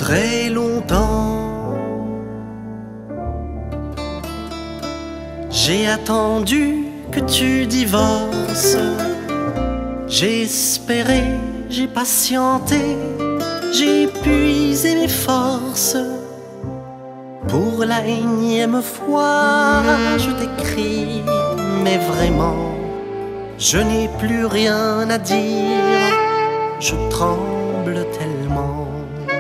très longtemps. J'ai attendu que tu divorces. J'ai espéré, j'ai patienté, j'ai épuisé mes forces. Pour la énième fois, je t'écris, mais vraiment, je n'ai plus rien à dire, je tremble tellement.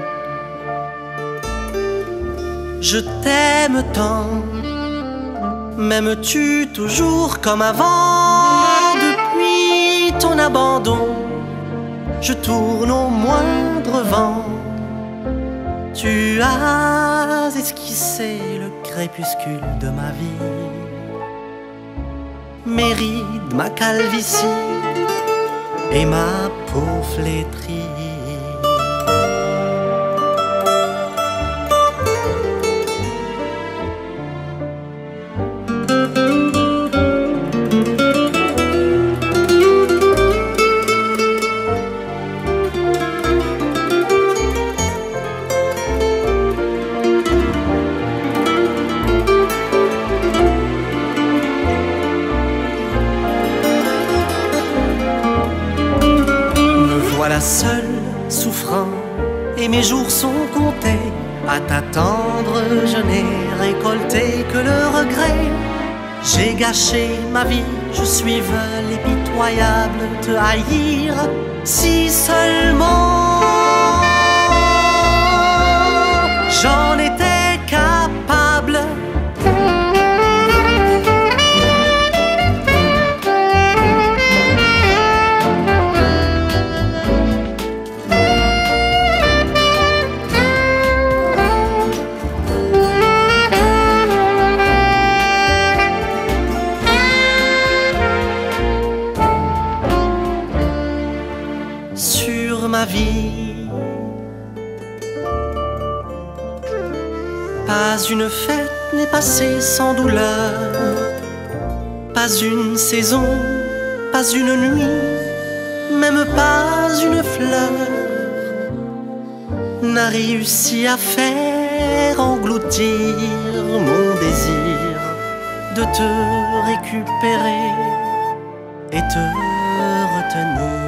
Je t'aime tant, m'aimes-tu toujours comme avant? Depuis ton abandon, je tourne au moindre vent. Tu as esquissé le crépuscule de ma vie, mes rides, ma calvitie et ma peau flétrie. Voilà seul, souffrant, et mes jours sont comptés. À t'attendre, je n'ai récolté que le regret. J'ai gâché ma vie, je suis veule et pitoyable de haïr. Si seulement j'en étais capable. Sur ma vie, pas une fête n'est passée sans douleur, pas une saison, pas une nuit, même pas une fleur n'a réussi à faire engloutir mon désir de te récupérer et te retenir.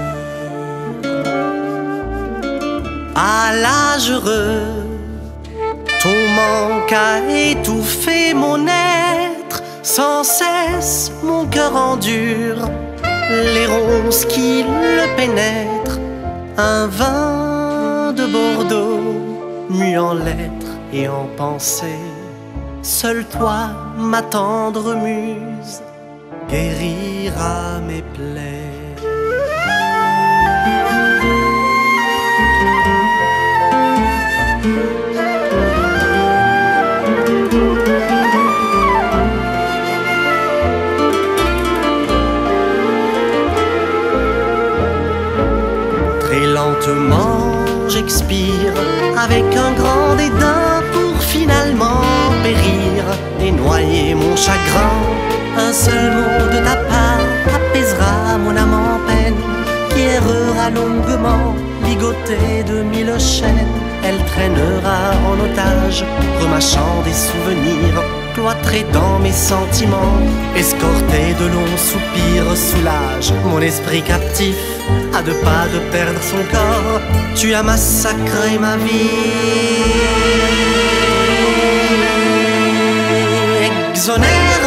À l'âge heureux, ton manque a étouffé mon être. Sans cesse, mon cœur endure les ronces qui le pénètrent. Un vin de Bordeaux, mu en lettres et en pensées. Seul toi, ma tendre muse, guérira mes plaies. Très lentement, j'expire avec un grand dédain pour finalement périr et noyer mon chagrin. Un seul mot de ta part apaisera mon âme en peine, qui errera longuement, ligotée de mille chaînes. Elle traînera en otage, remâchant des souvenirs, cloîtrée dans mes sentiments. Escortée de longs soupirs, soulage mon esprit captif. À deux pas de perdre son corps, tu as massacré ma vie. Exonère